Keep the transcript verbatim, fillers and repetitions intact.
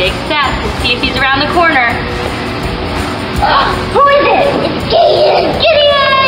big step. Let's see if he's around the corner. Who is it? It's Gideon! Gideon!